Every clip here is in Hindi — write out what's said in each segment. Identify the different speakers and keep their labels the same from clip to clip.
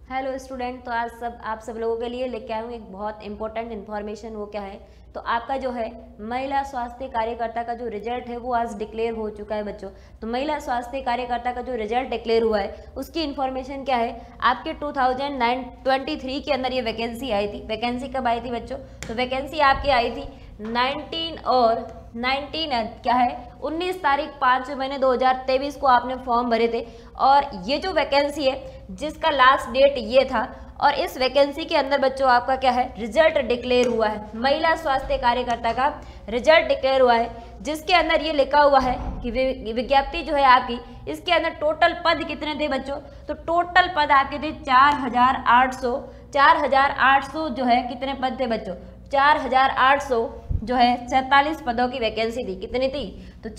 Speaker 1: हेलो स्टूडेंट, तो आज आप सब लोगों के लिए लेके आया हूँ एक बहुत इंपॉर्टेंट इन्फॉर्मेशन। वो क्या है, तो आपका जो है महिला स्वास्थ्य कार्यकर्ता का जो रिजल्ट है वो आज डिक्लेयर हो चुका है बच्चों। तो महिला स्वास्थ्य कार्यकर्ता का जो रिजल्ट डिक्लेयर हुआ है उसकी इन्फॉर्मेशन क्या है, आपके 2023 के अंदर ये वैकेंसी आई थी। वैकेंसी कब आई थी बच्चों, तो वैकेंसी आपकी आई थी 19 तारीख 5 महीने 2023 को आपने फॉर्म भरे थे। और ये जो वैकेंसी है जिसका लास्ट डेट ये था, और इस वैकेंसी के अंदर बच्चों आपका क्या है, रिजल्ट डिक्लेयर हुआ है। महिला स्वास्थ्य कार्यकर्ता का रिजल्ट डिक्लेयर हुआ है, जिसके अंदर ये लिखा हुआ है कि विज्ञप्ति जो है आपकी, इसके अंदर टोटल पद कितने थे बच्चों, तो टोटल पद आपके थे 4,800 जो है कितने पद थे बच्चों, 4,800 जो है 47 पदों की वैकेंसी थी। कितनी थी, तो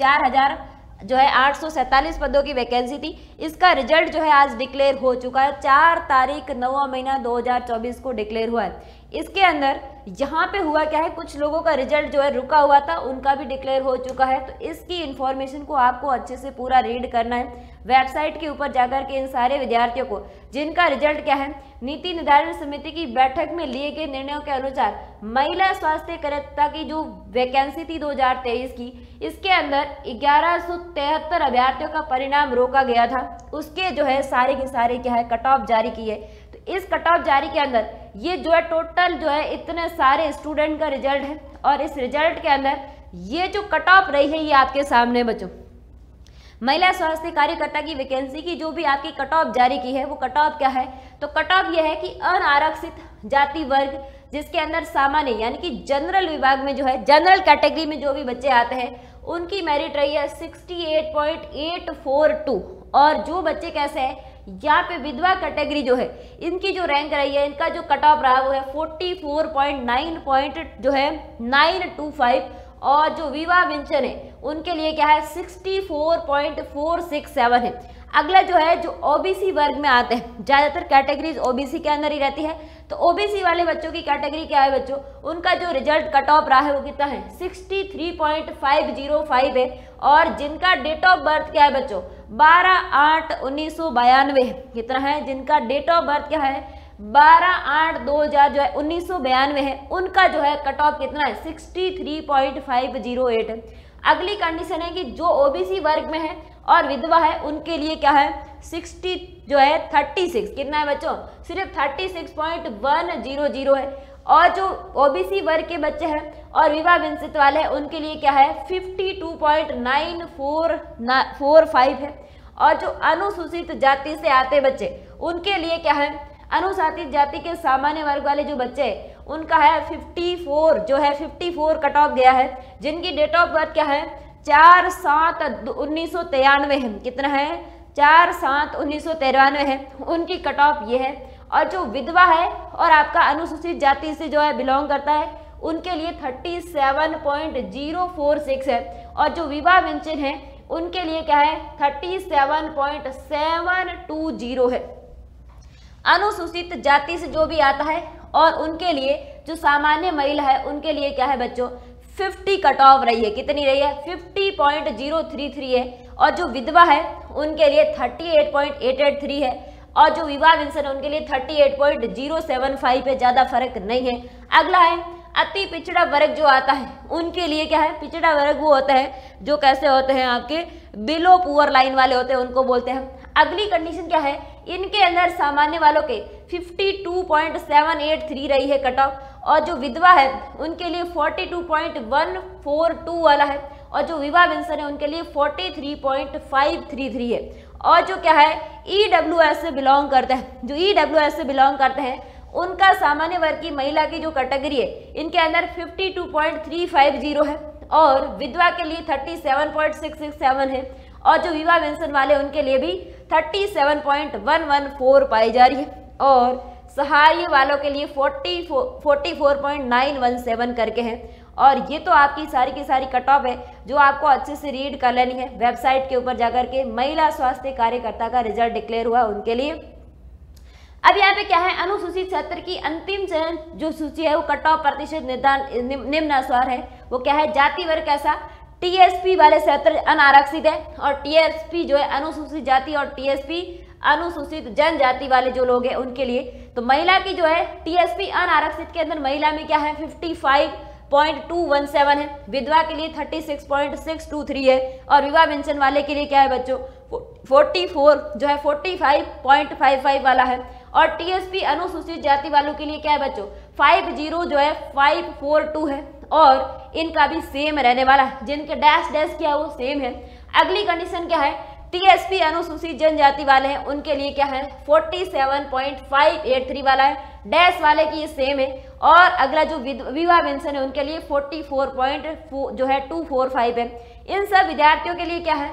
Speaker 1: 847 पदों की वैकेंसी थी। इसका रिजल्ट जो है आज डिक्लेयर हो चुका है। 4 तारीख 9 महीना 2024 को डिक्लेयर हुआ है। इसके अंदर यहाँ पे हुआ क्या है, कुछ लोगों का रिजल्ट जो है रुका हुआ था, उनका भी डिक्लेयर हो चुका है। तो इसकी इन्फॉर्मेशन को आपको अच्छे से पूरा रीड करना है। वेबसाइट के ऊपर जाकर के इन सारे विद्यार्थियों को जिनका रिजल्ट क्या है, नीति निर्धारण समिति की बैठक में लिए गए निर्णयों के अनुसार महिला स्वास्थ्य कार्यकर्ता की जो वैकेंसी थी 2023 की, इसके अंदर 1173 अभ्यर्थियों का परिणाम रोका गया था। उसके जो है सारे के सारे क्या है, कट ऑफ जारी की है। तो इस कट ऑफ जारी के अंदर ये जो है टोटल जो है इतने सारे स्टूडेंट का रिजल्ट है, और इस रिजल्ट के अंदर ये जो कट ऑफ रही है ये आपके सामने बच्चों। महिला स्वास्थ्य कार्यकर्ता की वैकेंसी की जो भी आपकी कट ऑफ जारी की है, वो कट ऑफ क्या है, तो कट ऑफ यह है कि अनारक्षित जाति वर्ग जिसके अंदर सामान्य यानी कि जनरल विभाग में जो है, जनरल कैटेगरी में जो भी बच्चे आते हैं उनकी मेरिट रही है 68.842। और जो बच्चे कैसे हैं, यहाँ पे विधवा कैटेगरी जो है इनकी जो रैंक रही है, इनका जो कट ऑफ रहा वो है 44.925। और जो विवाह विंचन है उनके लिए क्या है 64.467 है। अगला जो है जो ओबीसी वर्ग में आते हैं, ज़्यादातर कैटेगरीज ओबीसी के अंदर ही रहती है। तो ओबीसी वाले बच्चों की कैटेगरी क्या है बच्चों, उनका जो रिजल्ट कट ऑफ रहा है वो कितना है 63.505 है। और जिनका डेट ऑफ बर्थ क्या है बच्चों, 12/8/1992 है। कितना है, जिनका डेट ऑफ बर्थ क्या है 12/8/2000 जो है 1992 है, उनका जो है कट ऑफ कितना है 63.508 है। अगली कंडीशन है कि जो ओबीसी वर्ग में है और विधवा है उनके लिए क्या है 36 कितना है बच्चों, सिर्फ 36.100 है। और जो ओबीसी वर्ग के बच्चे हैं और विवाह विंचित वाले हैं उनके लिए क्या है 52.9445 है। और जो अनुसूचित जाति से आते बच्चे उनके लिए क्या है, अनुसूचित जाति के सामान्य वर्ग वाले जो बच्चे हैं उनका है 54 कट ऑफ गया है। जिनकी डेट ऑफ बर्थ क्या है 4/7/1993 है। कितना है 4/7/1993 है, उनकी कट ऑफ ये है। और जो विधवा है और आपका अनुसूचित जाति से जो है बिलोंग करता है उनके लिए 37.046 है। और जो विवाह विंचन है उनके लिए क्या है 37.720 है। अनुसूचित जाति से जो भी आता है और उनके लिए जो सामान्य महिला है उनके लिए क्या है बच्चों 50 कट ऑफ रही है। कितनी रही है 50.033 है। और जो विधवा है उनके लिए 38.883 है। और जो विवाह विंचन है उनके लिए 38.075 है, ज़्यादा फर्क नहीं है। अगला है अति पिछड़ा वर्ग जो आता है उनके लिए क्या है, पिछड़ा वर्ग वो होता है जो कैसे होते हैं आपके बिलो पुअर लाइन वाले होते हैं, उनको बोलते हैं। अगली कंडीशन क्या है, इनके अंदर सामान्य वालों के 52.783 रही है कट ऑफ। और जो विधवा है उनके लिए 42.142 वाला है। और जो विवाह विंचन है उनके लिए 43.533 है। और जो क्या है ईडब्ल्यूएस से बिलोंग करते हैं, जो ईडब्ल्यूएस से बिलोंग करते हैं उनका सामान्य वर्ग की महिला की जो कैटेगरी है इनके अंदर 52.350 है। और विधवा के लिए 37.667 है। और जो विवाह विंचन वाले उनके लिए भी 37.114 पाई जा रही है। और सहाय वालों के लिए 44.917 करके हैं। और ये तो आपकी सारी की सारी कट ऑफ है जो आपको अच्छे से रीड कर लेनी है। वेबसाइट के ऊपर जाकर के महिला स्वास्थ्य कार्यकर्ता का रिजल्ट डिक्लेयर हुआ उनके लिए। अब यहाँ पे क्या है, अनुसूचित क्षेत्र की अंतिम चयन जो सूची है वो कट ऑफ प्रतिशत निम्नानुसार है। वो क्या है, जाति वर्ग कैसा टीएसपी वाले क्षेत्र अनारक्षित है और टीएसपी जो है अनुसूचित जाति और टीएसपी अनुसूचित जनजाति वाले जो लोग हैं उनके लिए। तो महिला की जो है टीएसपी अनारक्षित के अंदर महिला में क्या है 55.217 है, विधवा के लिए 36.623 है और विवाह पेंशन वाले के लिए क्या है बच्चों 44 जो है 45.55 वाला है और टीएसपी अनुसूचित जाति वालों के लिए क्या है बच्चों 50 जो है 542 है और इनका भी सेम रहने वाला है, जिनके डैश डैश क्या है वो सेम है। अगली कंडीशन क्या है, टीएसपी अनुसूचित जनजाति वाले हैं उनके लिए क्या है 47.583 वाला है, डैश वाले की ये सेम है और अगला जो विवाह पेंशन है उनके लिए 44 जो है 245 है। इन सब विद्यार्थियों के लिए क्या है,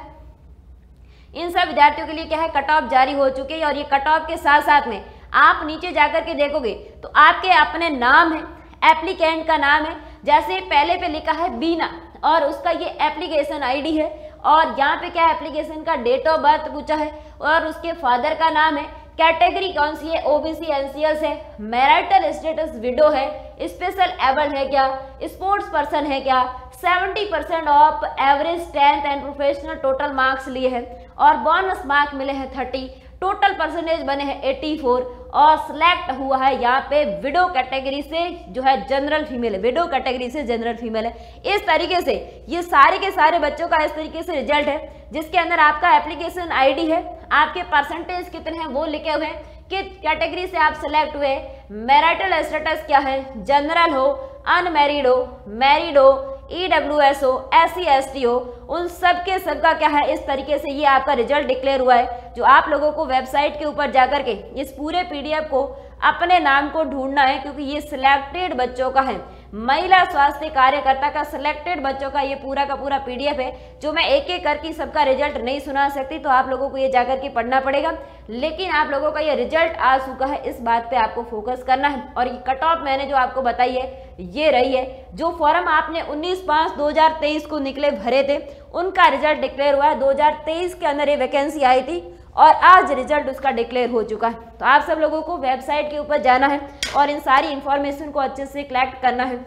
Speaker 1: इन सब विद्यार्थियों के लिए क्या है कट ऑफ जारी हो चुके हैं और ये कट ऑफ के साथ साथ में आप नीचे जाकर के देखोगे तो आपके अपने नाम है, एप्लीकेंट का नाम है, जैसे पहले पे लिखा है बीना और उसका ये एप्लीकेशन आईडी है और यहाँ पे क्या है एप्लीकेशन का डेट ऑफ बर्थ पूछा है और उसके फादर का नाम है, कैटेगरी कौन सी है ओबीसी एनसीएल है, मैरिटल स्टेटस विडो है, स्पेशल एबल है क्या, स्पोर्ट्स पर्सन है क्या, 70% of average 10th and professional total marks लिए हैं और बोनस मार्क मिले हैं 30, टोटल परसेंटेज बने हैं 84 और सिलेक्ट हुआ है यहाँ पे विडो कैटेगरी से जो है जनरल फीमेल है, विडो कैटेगरी से जनरल फीमेल है। इस तरीके से ये सारे के सारे बच्चों का इस तरीके से रिजल्ट है जिसके अंदर आपका एप्लीकेशन आईडी है, आपके परसेंटेज कितने हैं वो लिखे हुए हैं, किस कैटेगरी से आप सिलेक्ट हुए, मैरिटल स्टेटस क्या है, जनरल हो, अनमैरिड हो, मैरिड हो, EWS हो, SC ST हो, उन सब के सब का क्या है इस तरीके से ये आपका रिजल्ट डिक्लेयर हुआ है, जो आप लोगों को वेबसाइट के ऊपर जाकर के इस पूरे PDF को अपने नाम को ढूंढना है क्योंकि ये सिलेक्टेड बच्चों का है, महिला स्वास्थ्य कार्यकर्ता का सिलेक्टेड बच्चों का ये पूरा का पूरा PDF है, जो मैं एक एक करके सबका रिजल्ट नहीं सुना सकती, तो आप लोगों को ये जाकर के पढ़ना पड़ेगा। लेकिन आप लोगों का ये रिजल्ट आ चुका है, इस बात पे आपको फोकस करना है और ये कट ऑफ मैंने जो आपको बताई है ये रही है। जो फॉर्म आपने 19/5/2023 को निकले भरे थे उनका रिजल्ट डिक्लेयर हुआ है, 2023 के अंदर ये वैकेंसी आई थी और आज रिजल्ट उसका डिक्लेयर हो चुका है। तो आप सब लोगों को वेबसाइट के ऊपर जाना है और इन सारी इंफॉर्मेशन को अच्छे से कलेक्ट करना है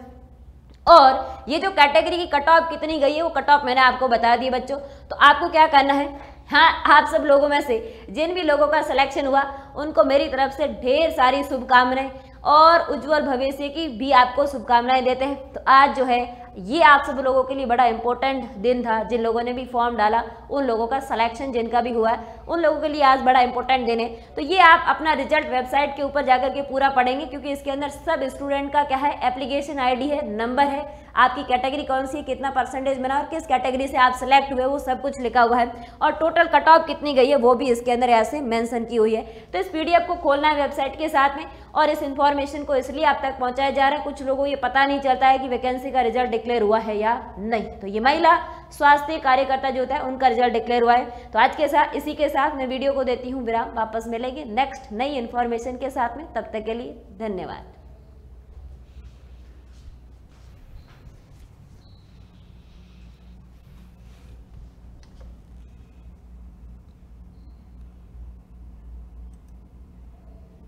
Speaker 1: और ये जो कैटेगरी की कट ऑफ कितनी गई है वो कट ऑफ मैंने आपको बता दी बच्चों। तो आपको क्या करना है, हाँ आप सब लोगों में से जिन भी लोगों का सिलेक्शन हुआ उनको मेरी तरफ से ढेर सारी शुभकामनाएं और उज्जवल भविष्य की भी आपको शुभकामनाएं देते हैं। तो आज जो है ये आप सब लोगों के लिए बड़ा इंपॉर्टेंट दिन था, जिन लोगों ने भी फॉर्म डाला उन लोगों का सिलेक्शन जिनका भी हुआ है उन लोगों के लिए आज बड़ा इंपॉर्टेंट दिन है। तो ये आप अपना रिजल्ट वेबसाइट के ऊपर जाकर के पूरा पढ़ेंगे क्योंकि इसके अंदर सब स्टूडेंट का क्या है एप्लीकेशन आईडी है, नंबर है, आपकी कैटेगरी कौन सी है, कितना परसेंटेज बना और किस कैटेगरी से आप सिलेक्ट हुए वो सब कुछ लिखा हुआ है और टोटल कट ऑफ कितनी गई है वो भी इसके अंदर ऐसे मेंशन की हुई है। तो इस PDF को खोलना है वेबसाइट के साथ में और इस इन्फॉर्मेशन को इसलिए आप तक पहुंचाया जा रहा है, कुछ लोगों को ये पता नहीं चलता है कि वैकेंसी का रिजल्ट डिक्लेयर हुआ है या नहीं। तो ये महिला स्वास्थ्य कार्यकर्ता जो होता है उनका रिजल्ट डिक्लेयर हुआ है। तो आज के साथ इसी के साथ मैं वीडियो को देती हूँ विराम, वापस मिलेंगे नेक्स्ट नई इन्फॉर्मेशन के साथ में, तब तक के लिए धन्यवाद।